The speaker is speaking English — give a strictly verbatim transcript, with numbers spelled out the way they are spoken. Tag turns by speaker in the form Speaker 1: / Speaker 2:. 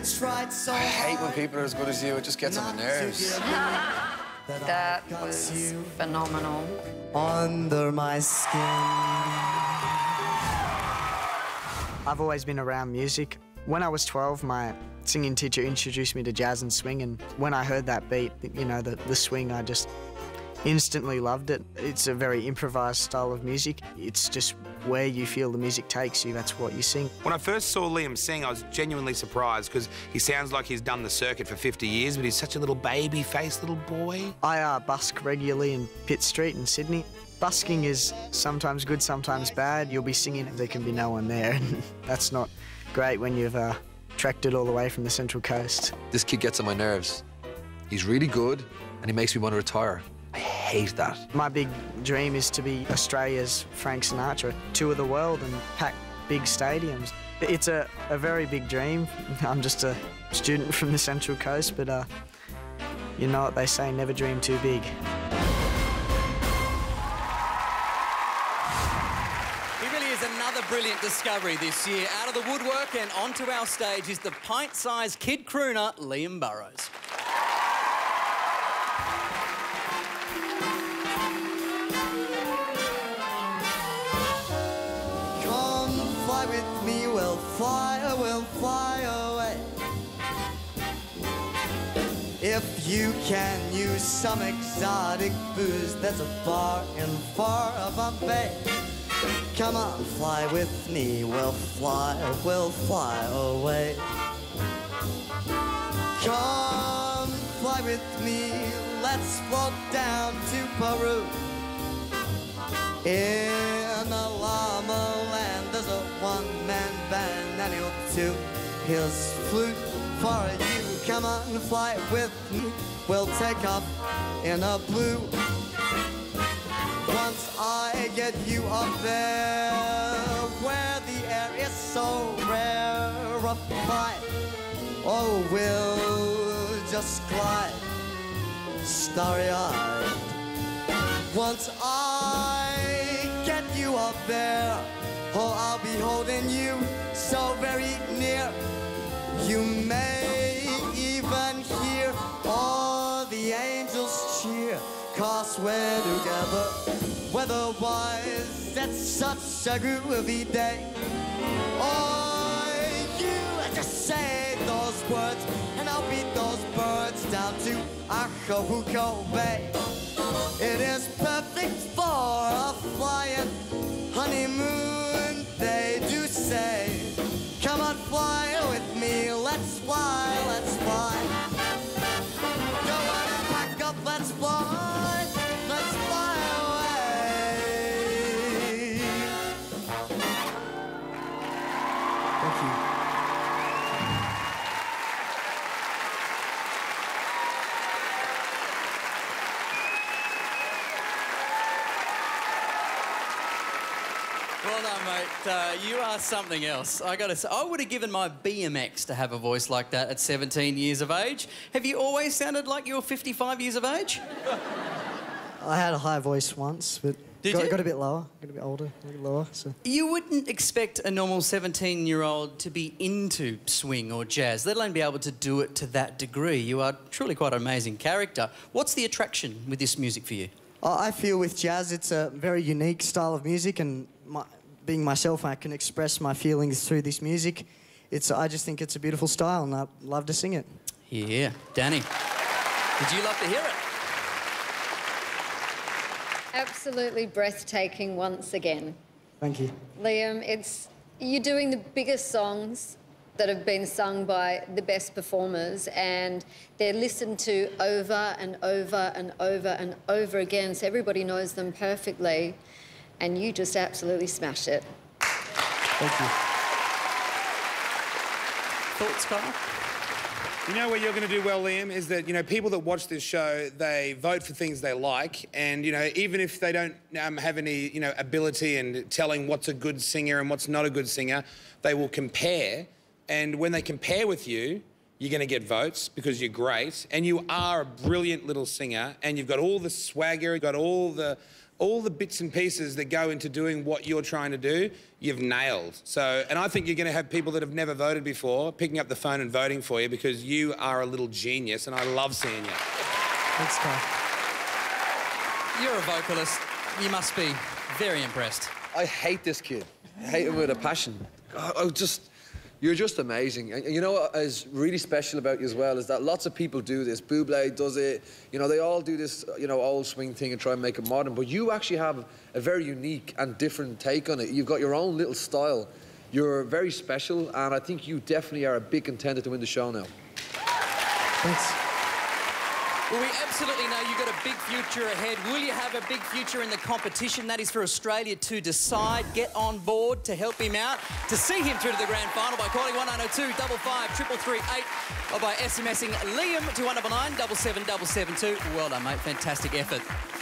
Speaker 1: tried so
Speaker 2: I hate when people are as good as you. It just gets on my nerves.
Speaker 3: That was phenomenal.
Speaker 1: Under my skin.
Speaker 4: I've always been around music. When I was twelve, my singing teacher introduced me to jazz and swing, and when I heard that beat, you know, the, the swing, I just instantly loved it. It's a very improvised style of music. It's just where you feel the music takes you, that's what you sing.
Speaker 5: When I first saw Liam sing, I was genuinely surprised because he sounds like he's done the circuit for fifty years, but he's such a little baby-faced little boy.
Speaker 4: I uh, busk regularly in Pitt Street in Sydney. Busking is sometimes good, sometimes bad. You'll be singing and there can be no one there. That's not great when you've uh, trekked it all the way from the Central Coast.
Speaker 2: This kid gets on my nerves. He's really good and he makes me want to retire. I hate that.
Speaker 4: My big dream is to be Australia's Frank Sinatra, tour the world and pack big stadiums. It's a, a very big dream. I'm just a student from the Central Coast, but uh, you know what they say, never dream too big.
Speaker 6: He really is another brilliant discovery this year. Out of the woodwork and onto our stage is the pint-sized kid crooner, Liam Burrows.
Speaker 1: Fly with me, we'll fly, we'll fly away. If you can use some exotic booze, there's a bar in far Bombay. Come on, fly with me, we'll fly, we'll fly away. Come, fly with me, let's float down to Peru. In a llama land, there's a one-man band, and he'll toot his flute for you. Come on, fly with me, we'll take off in a blue. Once I get you up there, where the air is so rarefied, oh, we'll just glide, starry-eyed. Once I get you up there, oh, I'll be holding you so very near. You may even hear all the angels cheer, 'cause we're together, weather-wise, it's such a groovy day. Oh, you just say those words, and I'll beat those birds down to Acapulco Bay. It is perfect for a flying honeymoon, they do say. Come on, fly with me, let's fly, let's fly. Go on and pack up, let's fly, let's fly away. Thank you.
Speaker 6: Well done, mate. Uh, you are something else. I got to say, I would have given my B M X to have a voice like that at seventeen years of age. Have you always sounded like you were fifty-five years of age?
Speaker 4: I had a high voice once, but
Speaker 6: Did
Speaker 4: got,
Speaker 6: you?
Speaker 4: got a bit lower, got a bit older, a bit lower. So.
Speaker 6: You wouldn't expect a normal seventeen-year-old to be into swing or jazz, let alone be able to do it to that degree. You are truly quite an amazing character. What's the attraction with this music for you?
Speaker 4: I feel with jazz, it's a very unique style of music, and my, being myself, I can express my feelings through this music. It's, I just think it's a beautiful style, and I love to sing it.
Speaker 6: Yeah. Danny, would you love to hear it?
Speaker 3: Absolutely breathtaking once again.
Speaker 4: Thank you.
Speaker 3: Liam, it's, you're doing the biggest songs that have been sung by the best performers, and they're listened to over and over and over and over again, so everybody knows them perfectly, and you just absolutely smash it.
Speaker 4: Thank you.
Speaker 6: Thoughts, Kyle?
Speaker 5: You know where you're going to do well, Liam, is that, you know, people that watch this show, they vote for things they like, and, you know, even if they don't um, have any, you know, ability in telling what's a good singer and what's not a good singer, they will compare, and when they compare with you, you're going to get votes because you're great, and you are a brilliant little singer, and you've got all the swagger, you've got all the all the bits and pieces that go into doing what you're trying to do, you've nailed. So, and I think you're going to have people that have never voted before picking up the phone and voting for you because you are a little genius, and I love seeing you.
Speaker 4: Thanks, Carl.
Speaker 6: You're a vocalist. You must be very impressed.
Speaker 2: I hate this kid. I hate him with a passion. I, I just... You're just amazing. And you know what is really special about you as well is that lots of people do this. Bublé does it. You know, they all do this, you know, old swing thing and try and make it modern. But you actually have a very unique and different take on it. You've got your own little style. You're very special, and I think you definitely are a big contender to win the show now.
Speaker 4: Thanks.
Speaker 6: Well, we absolutely know you've got a big future ahead. Will you have a big future in the competition? That is for Australia to decide. Get on board to help him out, to see him through to the grand final by calling one nine zero two, five five, three three three eight or by SMSing Liam to one nine nine, seven seven seven seven two. Well done, mate. Fantastic effort.